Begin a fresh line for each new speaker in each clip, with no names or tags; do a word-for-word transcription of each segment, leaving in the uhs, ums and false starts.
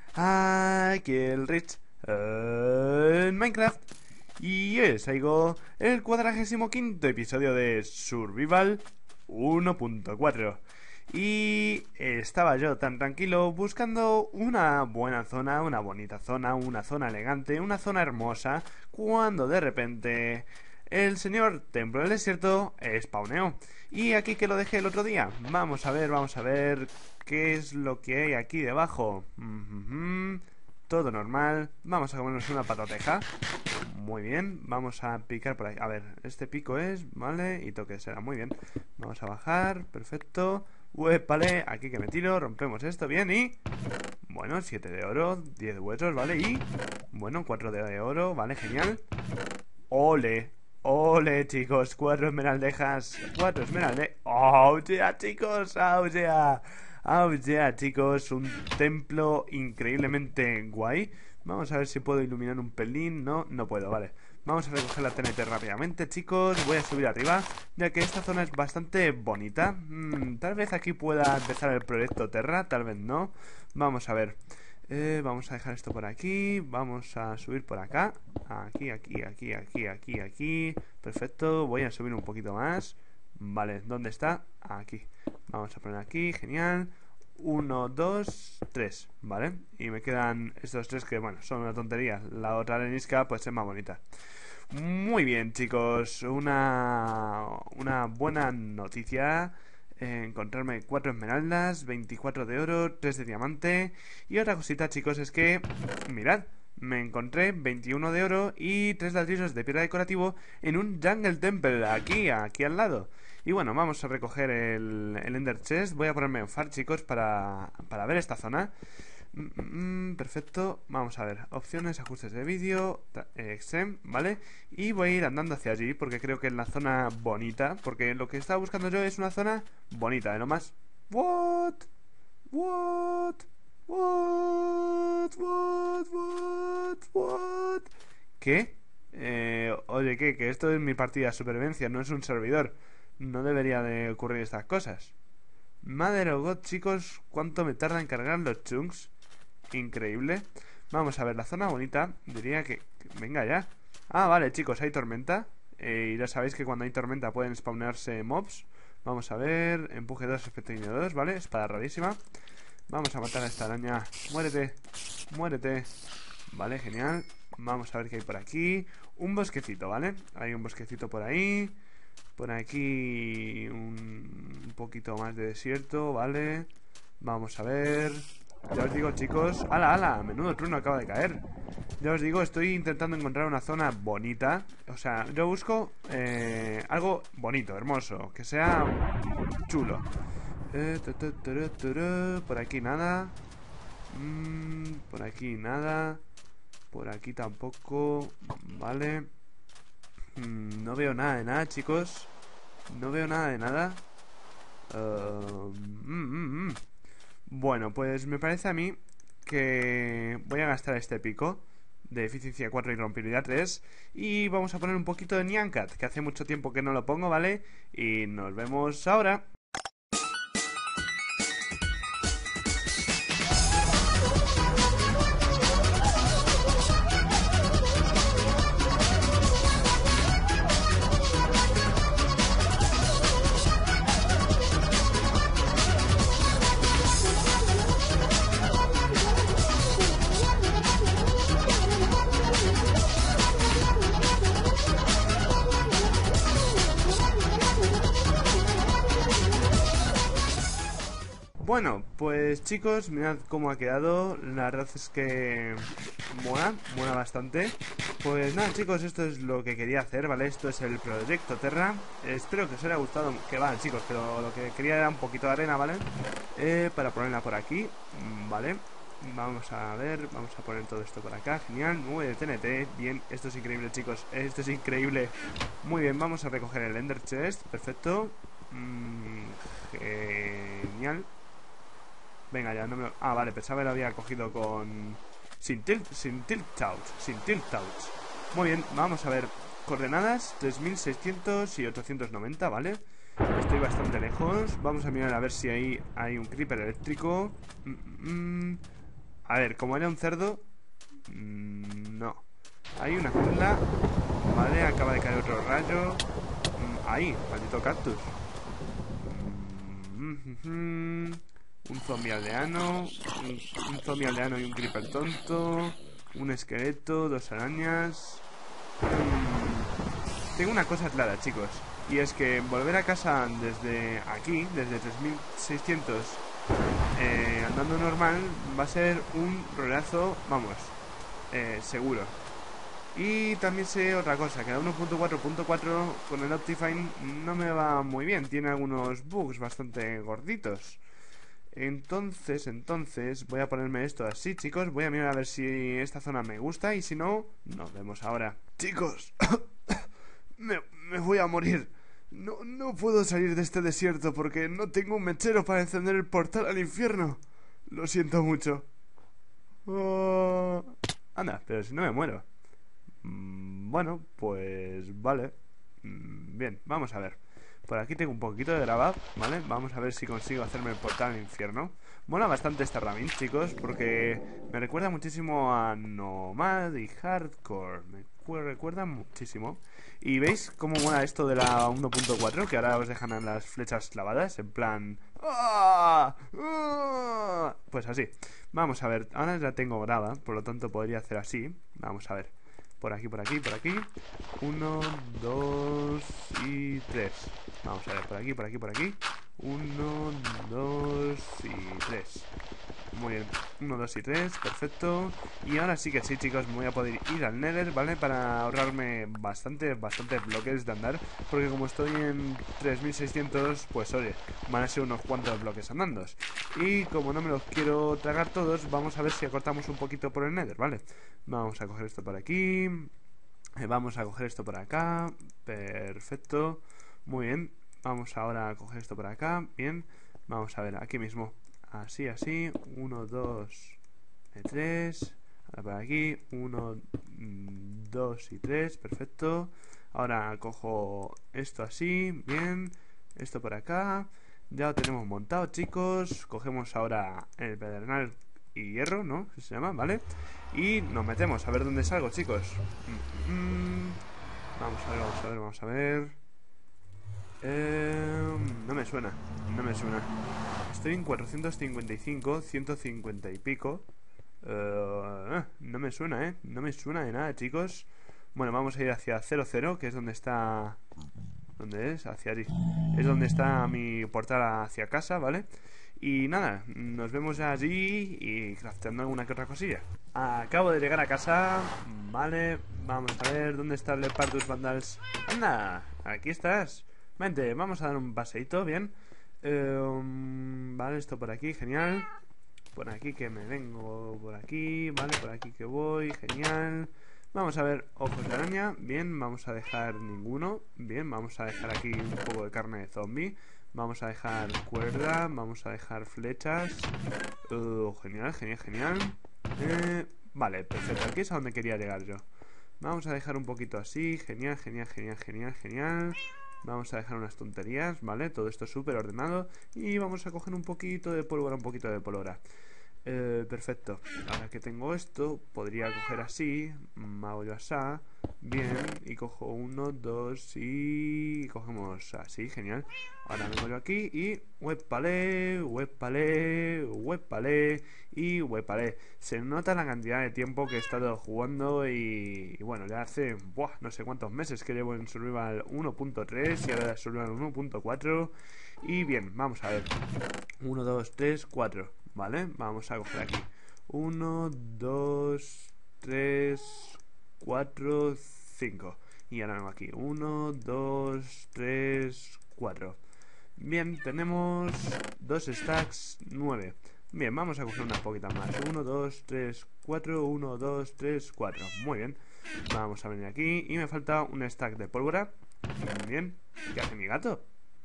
Aquí el Rich en Minecraft. Y hoy os traigo el cuadragésimo quinto episodio de Survival uno punto cuatro. Y estaba yo tan tranquilo buscando una buena zona, una bonita zona, una zona elegante, una zona hermosa, cuando de repente el señor Templo del Desierto spawneó. Y aquí que lo dejé el otro día. Vamos a ver, vamos a ver qué es lo que hay aquí debajo. Mm-hmm. Todo normal. Vamos a comernos una patateja. Muy bien, vamos a picar por ahí. A ver, este pico es, vale, y toque será, muy bien. Vamos a bajar, perfecto. Vale, aquí que me tiro, rompemos esto, bien, y... Bueno, siete de oro, diez huesos, vale, y... Bueno, cuatro de oro, vale, genial. Ole, ole, chicos, cuatro esmeraldejas, cuatro esmeraldejas. ¡Oh, yeah, chicos! ¡Oh, yeah! ¡Oh, yeah, chicos! Un templo increíblemente guay. Vamos a ver si puedo iluminar un pelín. No, no puedo, vale. Vamos a recoger la T N T rápidamente, chicos. Voy a subir arriba, ya que esta zona es bastante bonita. mm, Tal vez aquí pueda empezar el proyecto Terra, tal vez no. Vamos a ver. Eh, vamos a dejar esto por aquí. Vamos a subir por acá. Aquí, aquí, aquí, aquí, aquí, aquí. Perfecto, voy a subir un poquito más. Vale, ¿dónde está? Aquí. Vamos a poner aquí, genial. Uno, dos, tres, ¿vale? Y me quedan estos tres que, bueno, son una tontería. La otra arenisca, pues es más bonita. Muy bien, chicos. Una, una buena noticia. Eh, encontrarme cuatro esmeraldas, veinticuatro de oro, tres de diamante. Y otra cosita, chicos, es que, mirad, me encontré veintiuno de oro y tres ladrillos de piedra decorativo en un Jungle Temple, aquí, aquí al lado. Y bueno, vamos a recoger el, el Ender Chest. Voy a ponerme en far, chicos, para, para ver esta zona. Mm, mm, perfecto, vamos a ver. Opciones, ajustes de vídeo, eh, Extreme, ¿vale? Y voy a ir andando hacia allí porque creo que es la zona bonita. Porque lo que estaba buscando yo es una zona bonita, ¿eh? No más. What? What? What? What? What? What? ¿Qué? Eh, oye, ¿qué? Que esto es mi partida de supervivencia, no es un servidor. No debería de ocurrir estas cosas. Mother of God, chicos, ¿cuánto me tarda en cargar los chunks? Increíble. Vamos a ver, la zona bonita. Diría que... que venga ya. Ah, vale, chicos, hay tormenta. Eh, y ya sabéis que cuando hay tormenta pueden spawnarse mobs. Vamos a ver. Empuje dos, espectrinio dos, ¿vale? Espada rarísima. Vamos a matar a esta araña. Muérete. Muérete. Vale, genial. Vamos a ver qué hay por aquí. Un bosquecito, ¿vale? Hay un bosquecito por ahí. Por aquí un, un poquito más de desierto, ¿vale? Vamos a ver. Ya os digo, chicos. ¡Hala, hala! Menudo trueno acaba de caer. Ya os digo, estoy intentando encontrar una zona bonita. O sea, yo busco eh, algo bonito, hermoso, que sea chulo. eh, tu, tu, tu, tu, tu, Por aquí nada. mm, Por aquí nada. Por aquí tampoco. Vale. mm, No veo nada de nada, chicos. No veo nada de nada. Uh, mm, mm, mm. Bueno, pues me parece a mí que voy a gastar este pico de eficiencia cuatro y rompibilidad tres. Y vamos a poner un poquito de Nyancat, que hace mucho tiempo que no lo pongo, ¿vale? Y nos vemos ahora. Bueno, pues chicos, mirad cómo ha quedado. La verdad es que mola, mola bastante. Pues nada, chicos, esto es lo que quería hacer, ¿vale? Esto es el proyecto Terra. Espero que os haya gustado. Que vale, chicos, pero lo que quería era un poquito de arena, ¿vale? Eh, para ponerla por aquí, ¿vale? Vamos a ver, vamos a poner todo esto por acá. Genial, nueve de T N T. Bien, esto es increíble, chicos. Esto es increíble. Muy bien, vamos a recoger el Ender Chest. Perfecto. Mm, genial. Venga, ya no me... Ah, vale, pensaba que lo había cogido con... Sin tilt, sin tilt out, sin tilt out. Muy bien, vamos a ver. Coordenadas, tres mil seiscientos y ochocientos noventa, ¿vale? Estoy bastante lejos. Vamos a mirar a ver si ahí hay un creeper eléctrico. mm, mm, A ver, como era un cerdo... Mmm, no. Hay una jungla. Vale, acaba de caer otro rayo. Mm, ahí, maldito cactus. Mm, mm, mm, un zombie aldeano. Un, un zombie aldeano y un creeper tonto. Un esqueleto, dos arañas. Mm, tengo una cosa clara, chicos. Y es que volver a casa desde aquí, desde tres mil seiscientos, eh, andando normal, va a ser un rolazo, vamos, eh, seguro. Y también sé otra cosa, que la uno punto cuatro punto cuatro con el Optifine no me va muy bien. Tiene algunos bugs bastante gorditos. Entonces, entonces, voy a ponerme esto así, chicos. Voy a mirar a ver si esta zona me gusta y si no, nos vemos ahora. Chicos, me, me voy a morir. No, no puedo salir de este desierto porque no tengo un mechero para encender el portal al infierno. Lo siento mucho. Oh. Anda, pero si no me muero. Mm, bueno, pues vale. Mm, bien, vamos a ver. Por aquí tengo un poquito de grabado, ¿vale? Vamos a ver si consigo hacerme el portal al infierno. Mola bastante esta ramin, chicos, porque me recuerda muchísimo a Nomad y Hardcore. Me recuerda muchísimo. ¿Y veis cómo mola esto de la uno punto cuatro? Que ahora os dejan las flechas clavadas, en plan... ¡Ah! ¡Ah! Pues así. Vamos a ver, ahora la tengo grabada, por lo tanto podría hacer así. Vamos a ver. Por aquí, por aquí, por aquí. Uno, dos y tres. Vamos a ver, por aquí, por aquí, por aquí. Uno, dos y tres. Muy bien, uno, dos y tres, perfecto. Y ahora sí que sí, chicos, me voy a poder ir al Nether, ¿vale? Para ahorrarme bastante, bastante bloques de andar. Porque como estoy en tres mil seiscientos, pues oye, van a ser unos cuantos bloques andando. Y como no me los quiero tragar todos, vamos a ver si acortamos un poquito por el Nether, ¿vale? Vamos a coger esto por aquí. Vamos a coger esto por acá. Perfecto. Muy bien. Vamos ahora a coger esto por acá. Bien. Vamos a ver, aquí mismo. Así, así. Uno, dos, tres. Ahora por aquí. Uno, dos y tres. Perfecto. Ahora cojo esto así. Bien. Esto por acá. Ya lo tenemos montado, chicos. Cogemos ahora el pedernal y hierro, ¿no? ¿Qué se llama? ¿Vale? Y nos metemos a ver dónde salgo, chicos. Mm -hmm. Vamos a ver, vamos a ver, vamos a ver. Eh, no me suena, no me suena. Estoy en cuatrocientos cincuenta y cinco, ciento cincuenta y pico. Uh, no me suena, ¿eh? No me suena de nada, chicos. Bueno, vamos a ir hacia cero cero, que es donde está... ¿Dónde es? Hacia allí. Es donde está mi portal hacia casa, ¿vale? Y nada, nos vemos allí y crafteando alguna que otra cosilla. Acabo de llegar a casa. Vale, vamos a ver dónde está el Lepardus Vandals. ¡Anda! Aquí estás. Vente, vamos a dar un paseíto, bien. eh, um, Vale, esto por aquí, genial. Por aquí que me vengo, por aquí. Vale, por aquí que voy, genial. Vamos a ver ojos de araña. Bien, vamos a dejar ninguno. Bien, vamos a dejar aquí un poco de carne de zombie. Vamos a dejar cuerda. Vamos a dejar flechas. uh, Genial, genial, genial. eh, Vale, perfecto, aquí es a donde quería llegar yo. Vamos a dejar un poquito así. Genial, genial, genial, genial, genial. Vamos a dejar unas tonterías, ¿vale? Todo esto súper ordenado. Y vamos a coger un poquito de pólvora, un poquito de pólvora. Eh, perfecto. Ahora que tengo esto, podría coger así. Hago yo así. Bien. Y cojo uno, dos y... cogemos así, genial. Ahora vengo yo aquí y... huepale, huepale, huepale y huepale. Se nota la cantidad de tiempo que he estado jugando y... y bueno, ya hace... buah, no sé cuántos meses que llevo en Survival uno punto tres y ahora Survival uno punto cuatro. Y bien, vamos a ver. uno, dos, tres, cuatro. Vale, vamos a coger aquí uno, dos, tres, cuatro, cinco. Y ahora vengo aquí uno, dos, tres, cuatro. Bien, tenemos dos stacks, nueve. Bien, vamos a coger unas poquitas más. uno, dos, tres, cuatro, uno, dos, tres, cuatro. Muy bien, vamos a venir aquí. Y me falta un stack de pólvora. Bien, ¿qué hace mi gato?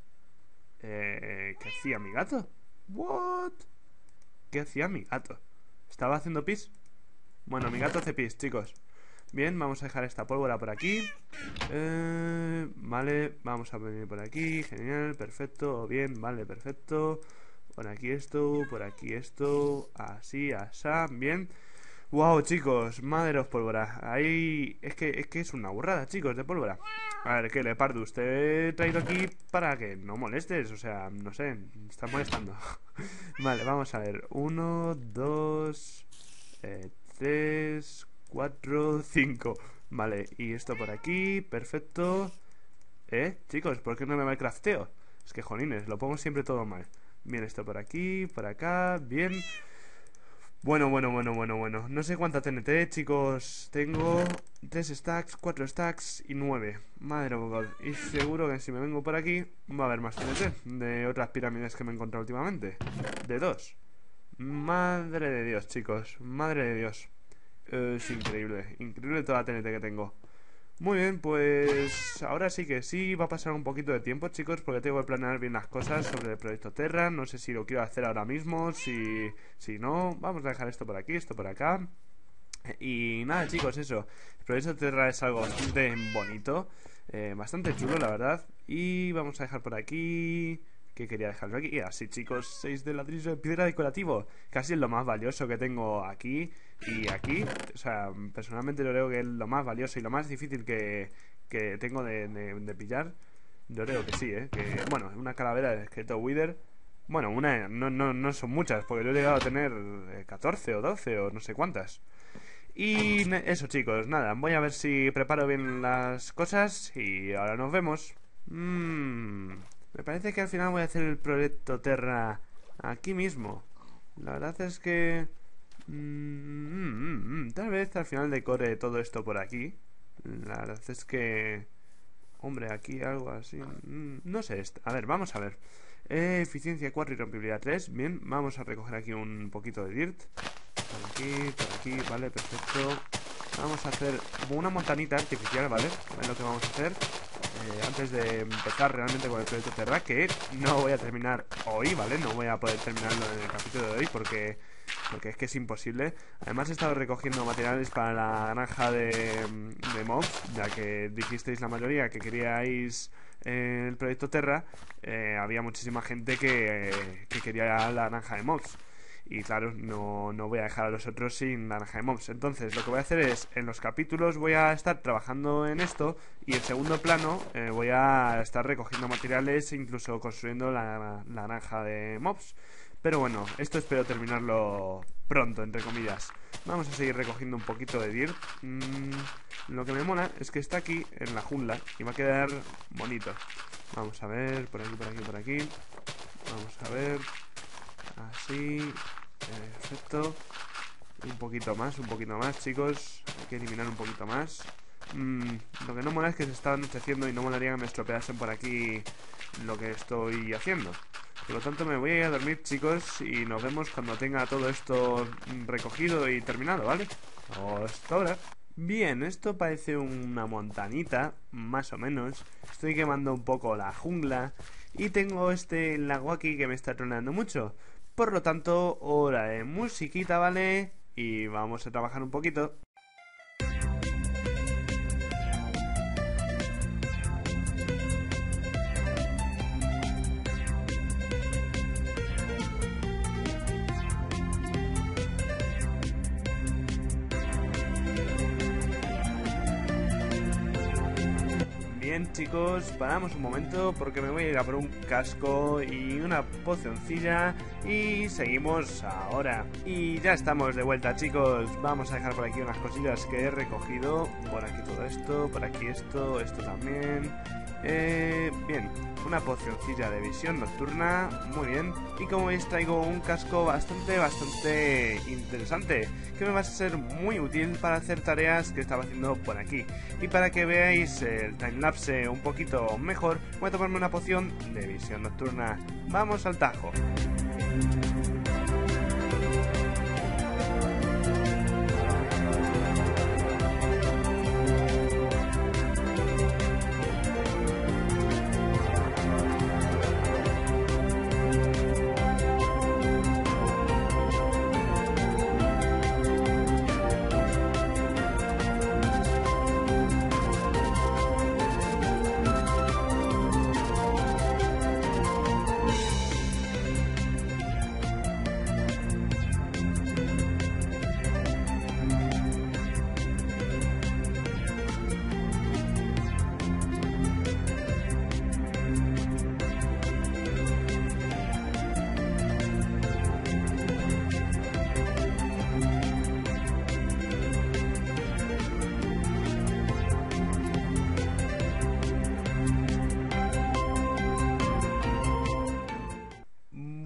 Eh, ¿Qué hacía mi gato? What? ¿Qué hacía mi gato? ¿Estaba haciendo pis? Bueno, mi gato hace pis, chicos. Bien, vamos a dejar esta pólvora por aquí. eh, Vale, vamos a venir por aquí. Genial, perfecto, bien, vale, perfecto. Por aquí esto, por aquí esto, así, asá, bien. Wow, chicos, maderos pólvora. Ahí es que es que es una burrada, chicos, de pólvora. A ver, ¿qué leopardo? Usted he traído aquí para que no molestes, o sea, no sé, está molestando. Vale, vamos a ver. Uno, dos, eh, tres, cuatro, cinco. Vale, y esto por aquí, perfecto. Eh, chicos, ¿por qué no me va el crafteo? Es que jolines, lo pongo siempre todo mal. Bien, esto por aquí, por acá, bien. Bueno, bueno, bueno, bueno, bueno. No sé cuánta T N T, chicos. Tengo tres stacks, cuatro stacks y nueve. Madre of God. Y seguro que si me vengo por aquí va a haber más T N T de otras pirámides que me he encontrado últimamente. De dos. Madre de Dios, chicos. Madre de Dios. Es increíble. Increíble toda la T N T que tengo. Muy bien, pues ahora sí que sí, va a pasar un poquito de tiempo, chicos, porque tengo que planear bien las cosas sobre el proyecto Terra. No sé si lo quiero hacer ahora mismo, si, si no, vamos a dejar esto por aquí, esto por acá. Y nada, chicos, eso. El proyecto Terra es algo bastante bonito, eh, bastante chulo, la verdad. Y vamos a dejar por aquí... que quería dejarlo aquí. Y así, chicos, seis de ladrillo de piedra decorativo. Casi es lo más valioso que tengo aquí y aquí. O sea, personalmente lo creo que es lo más valioso y lo más difícil que, que tengo de, de, de pillar. Yo creo que sí, ¿eh? Que, bueno, una calavera de esqueleto Wither. Bueno, una no, no, no son muchas, porque yo he llegado a tener catorce o doce o no sé cuántas. Y eso, chicos, nada, voy a ver si preparo bien las cosas y ahora nos vemos. Mmm... Me parece que al final voy a hacer el proyecto Terra aquí mismo. La verdad es que... Mmm, mm, mm, tal vez al final decore todo esto por aquí. La verdad es que... Hombre, aquí algo así... Mm, no sé, a ver, vamos a ver. Eh, eficiencia cuatro y rompibilidad tres. Bien, vamos a recoger aquí un poquito de dirt. Por aquí, por aquí, vale, perfecto. Vamos a hacer como una montanita artificial, ¿vale? Es lo que vamos a hacer. Eh, antes de empezar realmente con el proyecto Terra, que no voy a terminar hoy, ¿vale? No voy a poder terminarlo en el capítulo de hoy porque, porque es que es imposible. Además he estado recogiendo materiales para la granja de, de mobs, ya que dijisteis la mayoría que queríais eh, el proyecto Terra. eh, Había muchísima gente que, que quería la granja de mobs. Y claro, no, no voy a dejar a los otros sin naranja de mobs. Entonces lo que voy a hacer es, en los capítulos voy a estar trabajando en esto. Y en segundo plano eh, voy a estar recogiendo materiales e incluso construyendo la, la naranja de mobs. Pero bueno, esto espero terminarlo pronto, entre comillas. Vamos a seguir recogiendo un poquito de dirt. mm, Lo que me mola es que está aquí en la jungla y va a quedar bonito. Vamos a ver, por aquí, por aquí, por aquí. Vamos a ver... Así, perfecto. Un poquito más, un poquito más, chicos. Hay que eliminar un poquito más. mm, Lo que no mola es que se está anocheciendo y no molaría que me estropeasen por aquí lo que estoy haciendo. Por lo tanto me voy a ir a dormir, chicos, y nos vemos cuando tenga todo esto recogido y terminado, ¿vale? Hasta ahora. Bien, esto parece una montanita, más o menos. Estoy quemando un poco la jungla y tengo este lago aquí que me está tronando mucho. Por lo tanto, hora de musiquita, ¿vale? Y vamos a trabajar un poquito. Bien, chicos, paramos un momento porque me voy a ir a por un casco y una pocioncilla y seguimos ahora. Y ya estamos de vuelta, chicos. Vamos a dejar por aquí unas cosillas que he recogido. Por aquí todo esto, por aquí esto, esto también. Eh, bien, una pocioncilla de visión nocturna, muy bien. Y como veis traigo un casco bastante, bastante interesante, que me va a ser muy útil para hacer tareas que estaba haciendo por aquí. Y para que veáis el timelapse un poquito mejor, voy a tomarme una poción de visión nocturna. Vamos al tajo.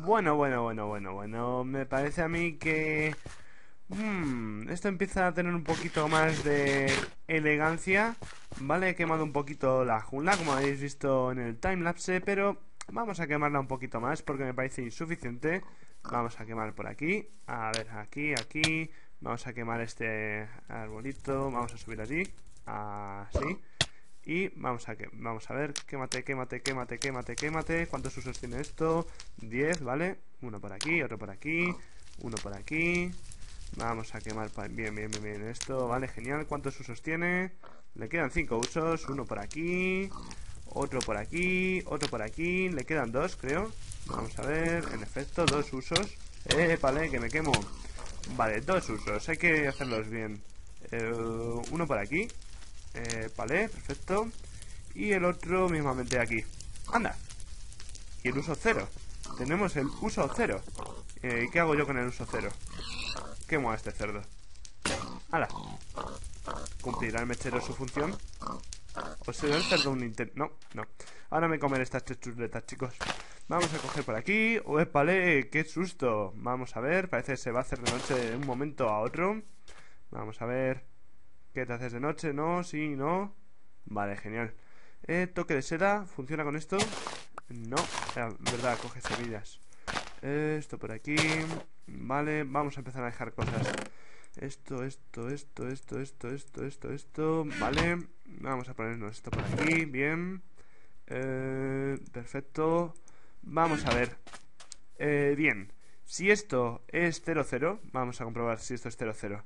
Bueno, bueno, bueno, bueno, bueno. Me parece a mí que... Hmm, esto empieza a tener un poquito más de elegancia. Vale, he quemado un poquito la jungla, como habéis visto en el timelapse, pero vamos a quemarla un poquito más porque me parece insuficiente. Vamos a quemar por aquí. A ver, aquí, aquí. Vamos a quemar este arbolito. Vamos a subir allí. Así. Y vamos a, que, vamos a ver. Quémate, quémate, quémate, quémate, quémate. ¿Cuántos usos tiene esto? diez, ¿vale? Uno por aquí, otro por aquí. Uno por aquí. Vamos a quemar bien, bien, bien, bien esto. Vale, genial. ¿Cuántos usos tiene? Le quedan cinco usos. Uno por aquí. Otro por aquí. Otro por aquí. Le quedan dos, creo. Vamos a ver. En efecto, dos usos. Eh, vale, que me quemo. Vale, dos usos. Hay que hacerlos bien. Eh, uno por aquí. Eh, vale, perfecto. Y el otro mismamente aquí. ¡Anda! Y el uso cero. Tenemos el uso cero. Eh, ¿Qué hago yo con el uso cero? Quemo a este cerdo. ¡Hala! ¿Cumplirá el mechero su función? ¿O será el cerdo un intento? No, no. Ahora me comeré estas tres chuletas, chicos. Vamos a coger por aquí. ¡Uépale! ¡Qué susto! Vamos a ver. Parece que se va a hacer de noche de un momento a otro. Vamos a ver. ¿Qué te haces de noche? ¿No? ¿Sí? ¿No? Vale, genial. Eh, toque de seda. ¿Funciona con esto? No. Eh, verdad, coge semillas. Eh, esto por aquí. Vale, vamos a empezar a dejar cosas. Esto, esto, esto, esto, esto, esto, esto, esto. Vale. Vamos a ponernos esto por aquí. Bien. Eh, perfecto. Vamos a ver. Eh, bien. Si esto es cero cero, vamos a comprobar si esto es cero cero.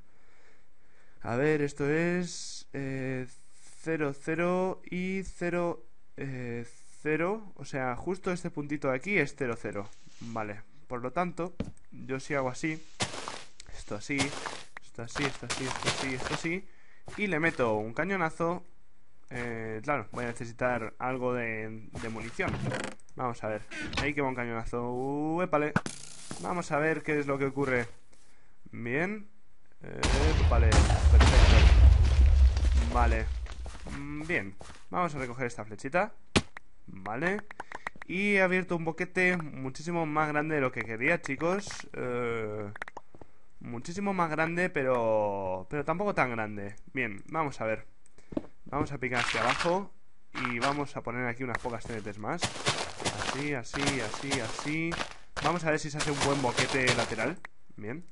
A ver, esto es eh, cero cero y cero cero. O sea, justo este puntito de aquí es cero cero. Vale, por lo tanto, yo si hago así, esto así, esto así, esto así, esto así, esto así, y le meto un cañonazo. Eh, claro, voy a necesitar algo de, de munición. Vamos a ver. Ahí que va un cañonazo. Uépale. Vamos a ver qué es lo que ocurre. Bien. Eh, vale, perfecto. Vale. Bien. Vamos a recoger esta flechita. Vale. Y he abierto un boquete muchísimo más grande de lo que quería, chicos. Eh, muchísimo más grande, pero... Pero tampoco tan grande. Bien, vamos a ver. Vamos a picar hacia abajo y vamos a poner aquí unas pocas T N Ts más. Así, así, así, así. Vamos a ver si se hace un buen boquete lateral. Bien.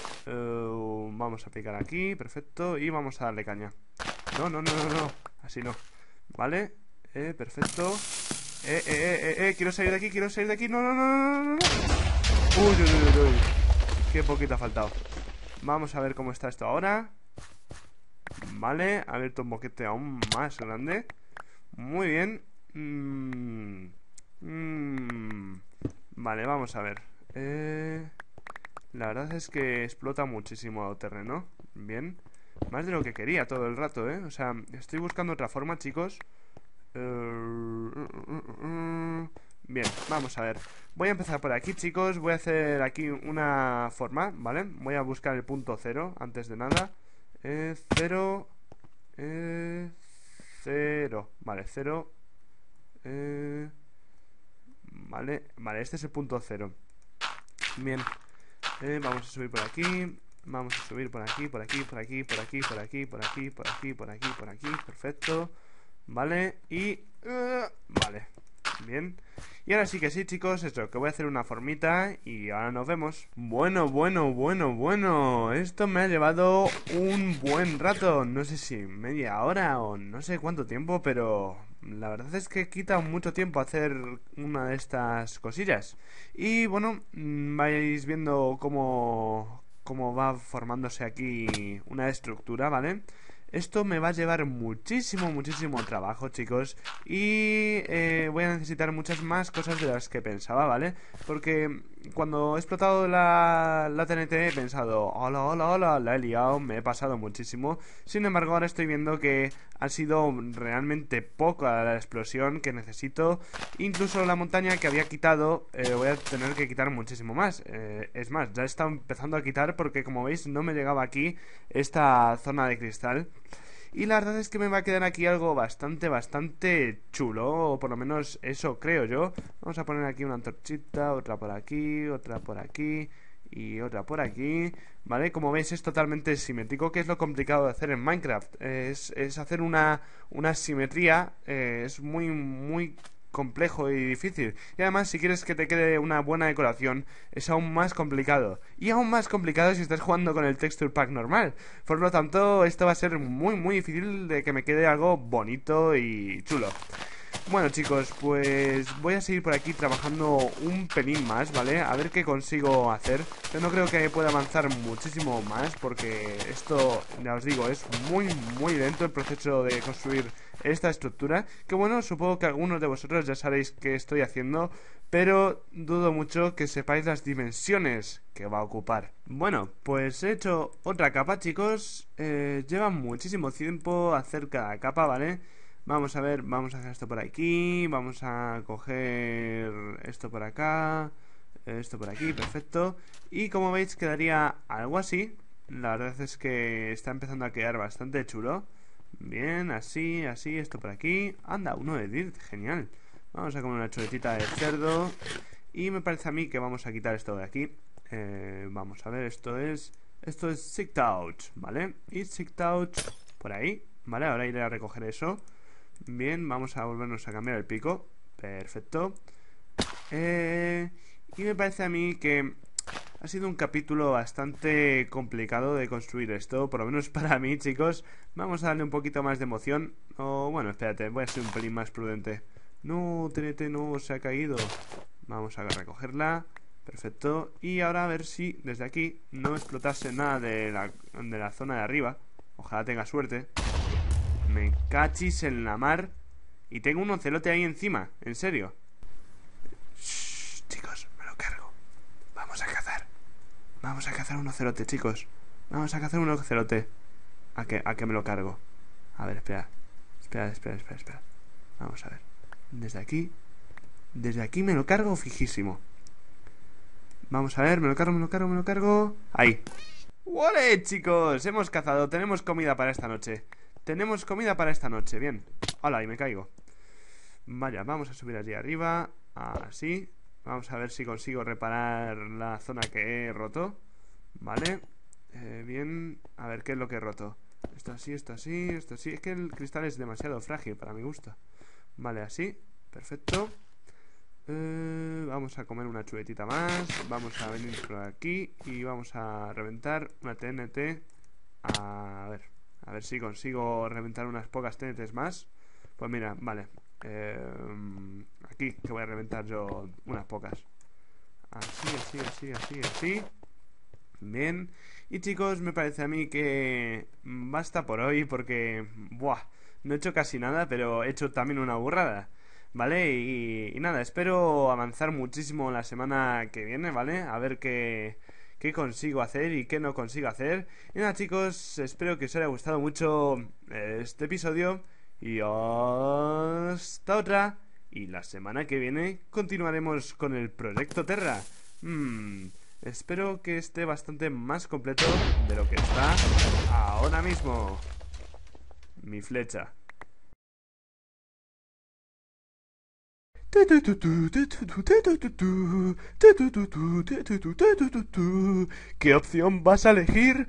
uh, Vamos a picar aquí, perfecto. Y vamos a darle caña. No, no, no, no, no. Así no. Vale, eh, perfecto. Eh, eh, eh, eh, eh, quiero salir de aquí, quiero salir de aquí. No, no, no, no, no, no. Uy, uy, uy, uy. Qué poquito ha faltado. Vamos a ver cómo está esto ahora. Vale, ha abierto un boquete aún más grande. Muy bien. mm, mm. Vale, vamos a ver. eh, La verdad es que explota muchísimo terreno. Bien. Más de lo que quería todo el rato, ¿eh? O sea, estoy buscando otra forma, chicos. eh, Bien, vamos a ver. Voy a empezar por aquí, chicos. Voy a hacer aquí una forma, ¿vale? Voy a buscar el punto cero antes de nada. Eh, cero. Eh, cero. Vale, cero. Eh, vale, vale, este es el punto cero. Bien. Eh, vamos a subir por aquí. Vamos a subir por aquí, por aquí, por aquí, por aquí, por aquí, por aquí, por aquí, por aquí, por aquí. Perfecto. Vale, y... Uh, vale. Bien. Y ahora sí que sí, chicos, esto, que voy a hacer una formita y ahora nos vemos. Bueno, bueno, bueno, bueno. Esto me ha llevado un buen rato. No sé si media hora o no sé cuánto tiempo, pero la verdad es que quita mucho tiempo hacer una de estas cosillas. Y bueno, vais viendo cómo, cómo va formándose aquí una estructura, ¿vale? Esto me va a llevar muchísimo, muchísimo trabajo, chicos. Y eh, voy a necesitar muchas más cosas de las que pensaba, ¿vale? Porque cuando he explotado la, la T N T he pensado, hola, hola, hola, la he liado, me he pasado muchísimo. Sin embargo, ahora estoy viendo que ha sido realmente poca la explosión que necesito. Incluso la montaña que había quitado, eh, voy a tener que quitar muchísimo más. Eh, es más, ya he estado empezando a quitar porque, como veis, no me llegaba aquí esta zona de cristal. Y la verdad es que me va a quedar aquí algo bastante, bastante chulo, o por lo menos eso creo yo. Vamos a poner aquí una antorchita, otra por aquí, otra por aquí y otra por aquí, ¿vale? Como veis es totalmente simétrico, que es lo complicado de hacer en Minecraft. Es, es hacer una, una simetría, eh, es muy, muy complejo y difícil. Y además, si quieres que te quede una buena decoración, es aún más complicado. Y aún más complicado si estás jugando con el Texture Pack normal. Por lo tanto, esto va a ser muy, muy difícil de que me quede algo bonito y chulo. Bueno, chicos, pues voy a seguir por aquí trabajando un pelín más, ¿vale? A ver qué consigo hacer. Yo no creo que pueda avanzar muchísimo más, porque esto, ya os digo, es muy, muy lento el proceso de construir esta estructura. Que bueno, supongo que algunos de vosotros ya sabéis qué estoy haciendo, pero dudo mucho que sepáis las dimensiones que va a ocupar. Bueno, pues he hecho otra capa, chicos. Eh, lleva muchísimo tiempo hacer cada capa, ¿vale? Vamos a ver, vamos a hacer esto por aquí, vamos a coger esto por acá, esto por aquí, perfecto. Y como veis quedaría algo así. La verdad es que está empezando a quedar bastante chulo. Bien, así, así, esto por aquí. Anda, uno de dirt, genial. Vamos a comer una chuletita de cerdo. Y me parece a mí que vamos a quitar esto de aquí. eh, Vamos a ver, esto es... Esto es Sick Touch, ¿vale? Y Sick Touch por ahí, ¿vale? Ahora iré a recoger eso. Bien, vamos a volvernos a cambiar el pico. Perfecto. eh, Y me parece a mí que ha sido un capítulo bastante complicado de construir esto, por lo menos para mí, chicos. Vamos a darle un poquito más de emoción. O bueno, espérate, voy a ser un pelín más prudente. No, T N T no, se ha caído. Vamos a recogerla. Perfecto. Y ahora a ver si desde aquí no explotase nada de la, de la zona de arriba. Ojalá tenga suerte. Me cachis en la mar. Y tengo un ocelote ahí encima, en serio. Shh, chicos, me lo cargo. Vamos a cazar. Vamos a cazar un ocelote, chicos. Vamos a cazar un ocelote. ¿A qué, a qué me lo cargo? A ver, espera. Espera, espera, espera, espera. Vamos a ver. Desde aquí. Desde aquí me lo cargo fijísimo. Vamos a ver, me lo cargo, me lo cargo, me lo cargo. Ahí. ¡Vale, chicos! Hemos cazado, tenemos comida para esta noche. Tenemos comida para esta noche, bien. Hola, y me caigo. Vaya, vamos a subir allí arriba. Así. Vamos a ver si consigo reparar la zona que he roto. Vale. Eh, bien. A ver, ¿qué es lo que he roto? Esto así, esto así, esto así. Es que el cristal es demasiado frágil para mi gusto. Vale, así. Perfecto. Eh, vamos a comer una chuletita más. Vamos a venir por aquí y vamos a reventar una T N T. A ver. A ver si consigo reventar unas pocas T N Ts más. Pues mira, vale. Eh, aquí, que voy a reventar yo unas pocas. Así, así, así, así, así. Bien. Y chicos, me parece a mí que basta por hoy porque... Buah, no he hecho casi nada, pero he hecho también una burrada. ¿Vale? Y, y nada, espero avanzar muchísimo la semana que viene, ¿vale? A ver qué... qué consigo hacer y qué no consigo hacer. Y nada, chicos, espero que os haya gustado mucho este episodio. Y hasta otra. Y la semana que viene continuaremos con el Proyecto Terra. Hmm, espero que esté bastante más completo de lo que está ahora mismo. Mi flecha. ¿Qué opción vas a elegir?